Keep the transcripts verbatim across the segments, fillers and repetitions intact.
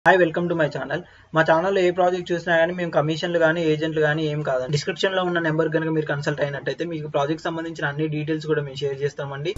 Hi welcome to my channel. మా ఛానల్లో ఏ project చూసినా కానీ మేము కమిషన్లు కానీ ఏజెంట్లు కానీ ఏం కాదండి. డిస్క్రిప్షన్లో ఉన్న నెంబర్ కనుక మీరు కన్సల్ట్ అయినట్టయితే మీకు ప్రాజెక్ట్ సంబంధించిన అన్ని డీటెయిల్స్ కూడా మేము షేర్ చేస్తామండి.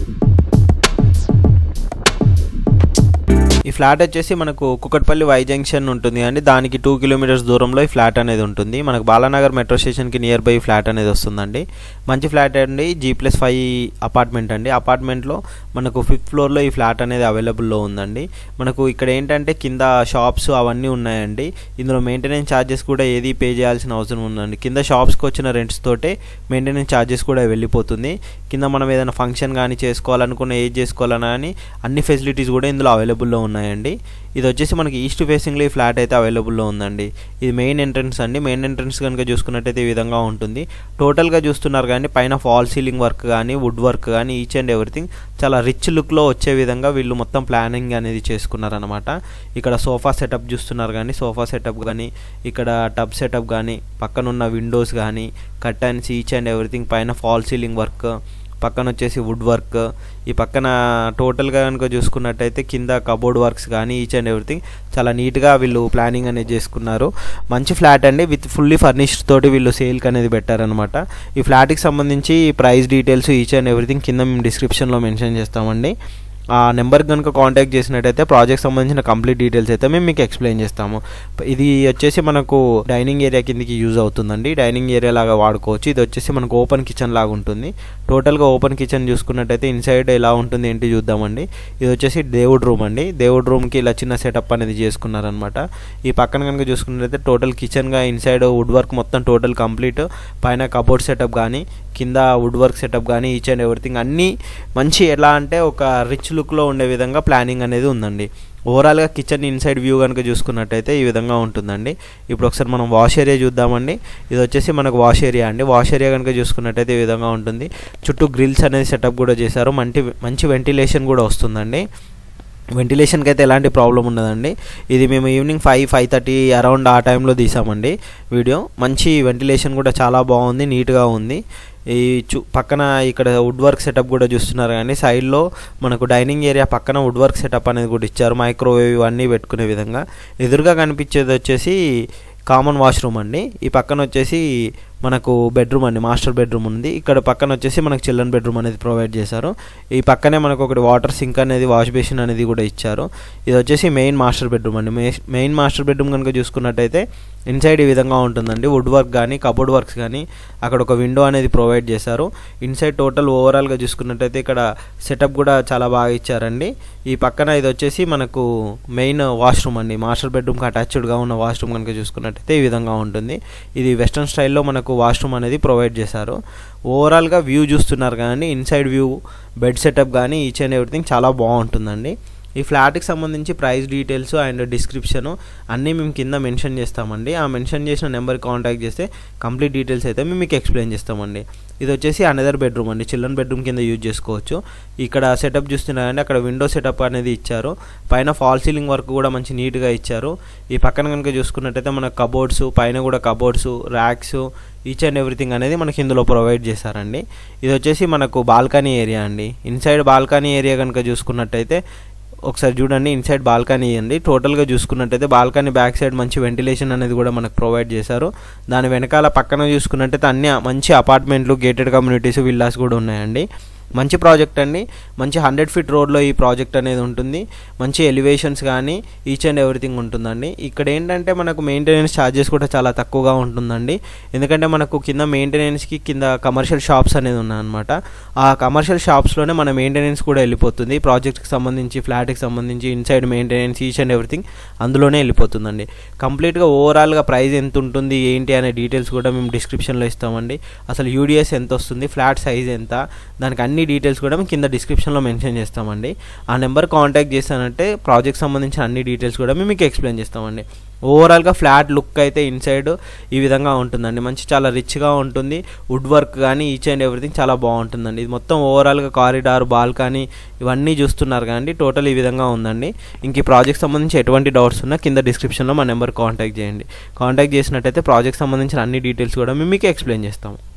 ఈ ఫ్లాట్ వచ్చేసి మనకు కుకట్పల్లి వై జంక్షన్ ఉంటుంది అండి. దానికి టూ కిలోమీటర్స్ దూరంలో ఈ ఫ్లాట్ అనేది ఉంటుంది. మనకు బాలానగర్ మెట్రో స్టేషన్కి నియర్ బై ఫ్లాట్ అనేది వస్తుందండి. మంచి ఫ్లాట్ అండి. జీ ప్లస్ ఫైవ్ అపార్ట్మెంట్ అండి. అపార్ట్మెంట్లో మనకు ఫిఫ్త్ ఫ్లోర్లో ఈ ఫ్లాట్ అనేది అవైలబుల్లో ఉందండి. మనకు ఇక్కడ ఏంటంటే కింద షాప్స్ అవన్నీ ఉన్నాయండి. ఇందులో మెయింటెనెన్స్ ఛార్జెస్ కూడా ఏది పే చేయాల్సిన అవసరం ఉందండి. కింద షాప్స్కి వచ్చిన రెంట్స్ తోటే మెయింటెనెన్స్ ఛార్జెస్ కూడా వెళ్ళిపోతుంది. కింద మనం ఏదైనా ఫంక్షన్ కానీ చేసుకోవాలనుకున్న ఏది చేసుకోవాలన్నా కానీ అన్ని ఫెసిలిటీస్ కూడా ఇందులో అవైలబుల్లో ఉన్నాయండి. ఇది వచ్చేసి మనకి ఈస్ట్ ఫేసింగ్లో ఈ ఫ్లాట్ అయితే అవైలబుల్లో ఉందండి. ఇది మెయిన్ ఎంట్రన్స్ అండి. మెయిన్ ఎంట్రన్స్ కనుక చూసుకున్నట్టయితే ఈ విధంగా ఉంటుంది. టోటల్గా చూస్తున్నారు కానీ పైన ఫాల్ సీలింగ్ వర్క్ కానీ వుడ్ వర్క్ కానీ ఈచ్ అండ్ ఎవ్రీథింగ్ చాలా రిచ్ లుక్లో వచ్చే విధంగా వీళ్ళు మొత్తం ప్లానింగ్ అనేది చేసుకున్నారనమాట. ఇక్కడ సోఫా సెటప్ చూస్తున్నారు కానీ సోఫా సెటప్ కానీ ఇక్కడ టబ్ సెటప్ కానీ పక్కనున్న విండోస్ కానీ కర్టన్స్ ఈచ్ అండ్ ఎవ్రీథింగ్ పైన ఫాల్ సీలింగ్ వర్క్ పక్కన వచ్చేసి వుడ్ వర్క్ ఈ పక్కన టోటల్గా కనుక చూసుకున్నట్టయితే కింద కబోర్డ్ వర్క్స్ కానీ ఈచ్ అండ్ ఎవ్రీథింగ్ చాలా నీట్గా వీళ్ళు ప్లానింగ్ అనేది చేసుకున్నారు. మంచి ఫ్లాట్ అండి. విత్ ఫుల్లీ ఫర్నిష్డ్ తోటి వీళ్ళు సేల్కి అనేది పెట్టారనమాట. ఈ ఫ్లాట్కి సంబంధించి price details each and everything కింద మేము డిస్క్రిప్షన్లో మెన్షన్ చేస్తామండి. ఆ నెంబర్కి కనుక కాంటాక్ట్ చేసినట్టయితే ప్రాజెక్ట్ సంబంధించిన కంప్లీట్ డీటెయిల్స్ అయితే మేము మీకు ఎక్స్ప్లెయిన్ చేస్తాము. ఇది వచ్చేసి మనకు డైనింగ్ ఏరియా కిందకి యూజ్ అవుతుందండి. డైనింగ్ ఏరియా లాగా వాడుకోవచ్చు. ఇది వచ్చేసి మనకు ఓపెన్ కిచెన్ లాగా ఉంటుంది. టోటల్గా ఓపెన్ కిచెన్ చూసుకున్నట్టయితే ఇన్సైడ్ ఎలా ఉంటుంది ఏంటి చూద్దామండి. ఇది వచ్చేసి దేవుడ్ రూమ్ అండి. దేవుడ్ రూమ్కి ఇలా చిన్న సెటప్ అనేది చేసుకున్నారనమాట. ఈ పక్కన కనుక చూసుకున్నట్టయితే టోటల్ కిచెన్గా ఇన్సైడ్ వుడ్ వర్క్ మొత్తం టోటల్ కంప్లీట్ పైన కబోర్డ్ సెటప్ కానీ కింద వుడ్ వర్క్ సెటప్ కానీ ఈచ్ అండ్ ఎవ్రీథింగ్ అన్నీ మంచి ఎలా అంటే ఒక రిచ్ లుక్లో ఉండే విధంగా ప్లానింగ్ అనేది ఉందండి. ఓవరాల్గా కిచెన్ ఇన్సైడ్ వ్యూ కనుక చూసుకున్నట్టయితే ఈ విధంగా ఉంటుందండి. ఇప్పుడు ఒకసారి మనం వాష్ ఏరియా చూద్దామండి. ఇది వచ్చేసి మనకు వాష్ ఏరియా అండి. వాష్ ఏరియా కనుక చూసుకున్నట్టయితే ఈ విధంగా ఉంటుంది. చుట్టూ గ్రిల్స్ అనేది సెటప్ కూడా చేశారు. మంచి మంచి వెంటిలేషన్ కూడా వస్తుందండి. వెంటిలేషన్కి అయితే ఎలాంటి ప్రాబ్లం ఉండదండి. ఇది మేము evening five five thirty around ఆ టైంలో తీసామండి వీడియో. మంచి వెంటిలేషన్ కూడా చాలా బాగుంది, నీట్గా ఉంది. ఈ చు పక్కన ఇక్కడ వుడ్ వర్క్ సెటప్ కూడా చూస్తున్నారు కానీ సైడ్లో మనకు డైనింగ్ ఏరియా పక్కన వుడ్ వర్క్ సెటప్ అనేది కూడా ఇచ్చారు. మైక్రోవేవ్ ఇవన్నీ పెట్టుకునే విధంగా. ఎదురుగా కనిపించేది వచ్చేసి కామన్ వాష్రూమ్ అండి. ఈ పక్కన వచ్చేసి మనకు బెడ్రూమ్ అండి. మాస్టర్ బెడ్రూమ్ ఉంది. ఇక్కడ పక్కన వచ్చేసి మనకు చిల్డ్రన్ బెడ్రూమ్ అనేది ప్రొవైడ్ చేశారు. ఈ పక్కనే మనకు ఒకటి వాటర్ సింక్ అనేది వాష్ బేసిన్ అనేది కూడా ఇచ్చారు. ఇది వచ్చేసి మెయిన్ మాస్టర్ బెడ్రూమ్ అండి. మెయిన్ మాస్టర్ బెడ్రూమ్ కనుక చూసుకున్నట్టయితే ఇన్సైడ్ ఈ విధంగా ఉంటుందండి. వుడ్ వర్క్ కానీ కబోర్డ్ వర్క్స్ కానీ అక్కడ ఒక విండో అనేది ప్రొవైడ్ చేశారు. ఇన్సైడ్ టోటల్ ఓవరాల్గా చూసుకున్నట్టయితే ఇక్కడ సెటప్ కూడా చాలా బాగా ఇచ్చారండి. ఈ పక్కన ఇది వచ్చేసి మనకు మెయిన్ వాష్రూమ్ అండి. మాస్టర్ బెడ్రూమ్కి అటాచ్డ్గా ఉన్న వాష్రూమ్ కనుక చూసుకున్నట్టయితే ఈ విధంగా ఉంటుంది. ఇది వెస్ట్రన్ స్టైల్లో మనకు వాష్రూమ్ అనేది ప్రొవైడ్ చేశారు. ఓవరాల్గా వ్యూ చూస్తున్నారు కానీ ఇన్సైడ్ వ్యూ బెడ్ సెటప్ కానీ ఈచ్ అండ్ ఎవ్రీథింగ్ చాలా బాగుంటుందండి. ఈ ఫ్లాట్కి సంబంధించి ప్రైస్ డీటెయిల్స్ అండ్ డిస్క్రిప్షను అన్నీ మేము కింద మెన్షన్ చేస్తామండి. ఆ మెన్షన్ చేసిన నెంబర్కి కాంటాక్ట్ చేస్తే కంప్లీట్ డీటెయిల్స్ అయితే మేము మీకు ఎక్స్ప్లెయిన్ చేస్తామండి. ఇది వచ్చేసి అనదర్ బెడ్రూమ్ అండి. చిల్డ్రన్ బెడ్రూమ్ కింద యూజ్ చేసుకోవచ్చు. ఇక్కడ సెటప్ చూస్తున్నారండి. అక్కడ విండో సెటప్ అనేది ఇచ్చారు. పైన ఫాల్ సీలింగ్ వర్క్ కూడా మంచి నీట్గా ఇచ్చారు. ఈ పక్కన కనుక చూసుకున్నట్టయితే మనకు కబోర్డ్స్ పైన కూడా cupboards racks each and everything అనేది మనకి ఇందులో ప్రొవైడ్ చేశారండి. ఇది వచ్చేసి మనకు బాల్కనీ ఏరియా అండి. ఇన్సైడ్ బాల్కనీ ఏరియా కనుక చూసుకున్నట్టయితే ఒకసారి చూడండి. ఇన్సైడ్ బాల్కనీ అండి. టోటల్గా చూసుకున్నట్టయితే బాల్కనీ బ్యాక్ సైడ్ మంచి వెంటిలేషన్ అనేది కూడా మనకు ప్రొవైడ్ చేశారు. దాని వెనకాల పక్కన చూసుకున్నట్టయితే అన్ని మంచి అపార్ట్మెంట్లు గేటెడ్ కమ్యూనిటీస్ విల్లాస్ కూడా ఉన్నాయండి. మంచి ప్రాజెక్ట్ అండి. మంచి హండ్రెడ్ ఫీట్ రోడ్లో ఈ ప్రాజెక్ట్ అనేది ఉంటుంది. మంచి ఎలివేషన్స్ కానీ ఈచ్ అండ్ ఎవ్రీథింగ్ ఉంటుందండి. ఇక్కడ ఏంటంటే మనకు మెయింటెనెన్స్ ఛార్జెస్ కూడా చాలా తక్కువగా ఉంటుందండి. ఎందుకంటే మనకు కింద మెయింటెనెన్స్కి కింద కమర్షియల్ షాప్స్ అనేది ఉన్నాయన్నమాట. ఆ కమర్షియల్ షాప్స్లోనే మన మెయింటెనెన్స్ కూడా వెళ్ళిపోతుంది. ప్రాజెక్ట్కి సంబంధించి ఫ్లాట్కి సంబంధించి inside maintenance each and everything అందులోనే వెళ్ళిపోతుందండి. కంప్లీట్గా ఓవరాల్గా ప్రైస్ ఎంత ఉంటుంది ఏంటి అనే డీటెయిల్స్ కూడా మేము డిస్క్రిప్షన్లో ఇస్తామండి. అసలు యూడిఎస్ ఎంత వస్తుంది, ఫ్లాట్ సైజ్ ఎంత, దానికి అన్ని డీటెయిల్స్ కూడా మేము కింద డిస్క్రిప్షన్లో మెన్షన్ చేస్తామండి. ఆ నెంబర్ కాంటాక్ట్ చేస్తానంటే ప్రాజెక్ట్ సంబంధించిన అన్ని డీటెయిల్స్ కూడా మేము మీకు ఎక్స్ప్లెయిన్ చేస్తామండి. ఓవరాల్గా ఫ్లాట్ లుక్ అయితే ఇన్సైడ్ ఈ విధంగా ఉంటుందండి. మంచి చాలా రిచ్గా ఉంటుంది. వుడ్ వర్క్ కానీ ఈచ్ అండ్ ఎవ్రీథింగ్ చాలా బాగుంటుందండి. ఇది మొత్తం ఓవరాల్గా కారిడార్ బాల్కనీ ఇవన్నీ చూస్తున్నారు కానీ టోటల్ ఈ విధంగా ఉందండి. ఇంక ఈ ప్రాజెక్ట్ సంబంధించి ఎటువంటి డౌట్స్ ఉన్నా కింద డిస్క్రిప్షన్లో మా నెంబర్ కాంటాక్ట్ చేయండి. కాంటాక్ట్ చేసినట్టయితే ప్రాజెక్ట్ సంబంధించిన అన్ని డీటెయిల్స్ కూడా మేము మీకు ఎక్స్ప్లెయిన్ చేస్తాము.